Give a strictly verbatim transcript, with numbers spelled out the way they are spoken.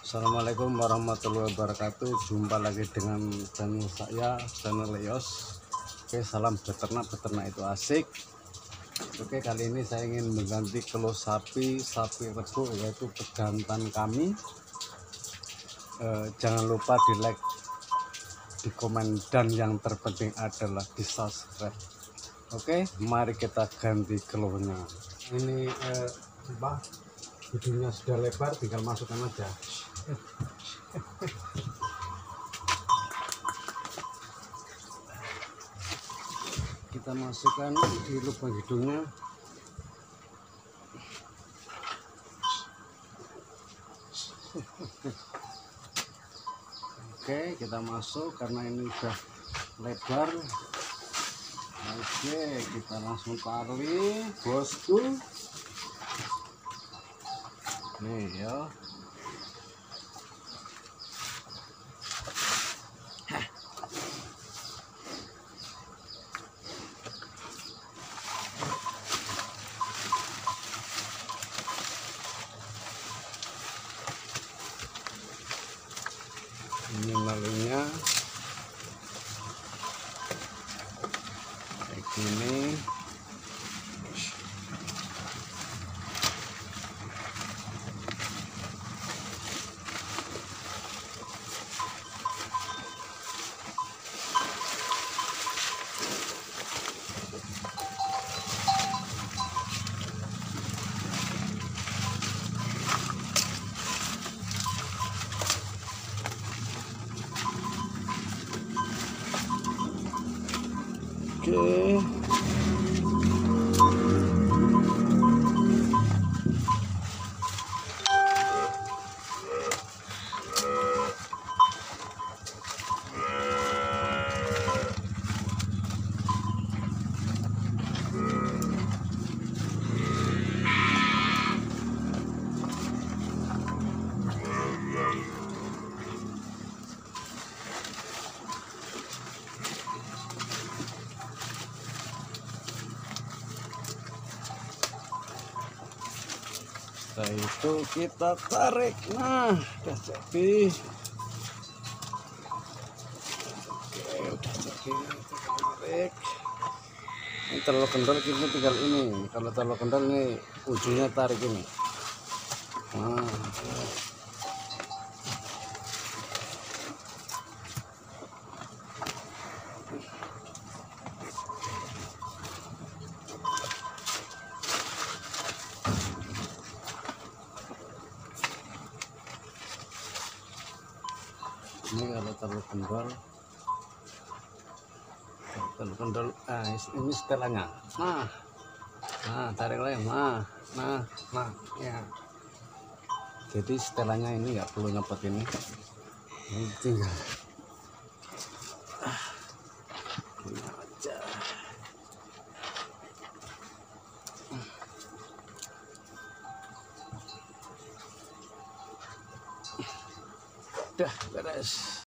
Assalamualaikum warahmatullahi wabarakatuh. Jumpa lagi dengan channel saya, channel Leos. Oke, salam beternak, beternak itu asik. Oke, kali ini saya ingin mengganti kelo sapi, sapi rebo, yaitu pejantan kami. eh, Jangan lupa di like, di komen, dan yang terpenting adalah di subscribe. Oke, mari kita ganti kelonya. Ini eh, apa? Hidungnya sudah lebar, tinggal masukkan aja. Kita masukkan di lubang hidungnya. Oke, kita masuk karena ini sudah lebar. Oke, kita langsung tarik, bosku. Nih ya. Ini lalunya kayak gini. Oke, setelah itu kita tarik. Nah, udah jadi. Oke, udah jadi. Kita tarik. Ini terlalu kendor, kita tinggal ini. Kalau terlalu kendor, ini ujungnya tarik ini. Nah, ini kalau terlalu kendor, terlalu kendor. Ah, ini setelahnya. Nah, nah, tarik lagi. Nah, nah, nah, ya. Jadi setelahnya ini nggak perlu nyopot ini. Ini tinggal. Ah, ini aja. Udah beres.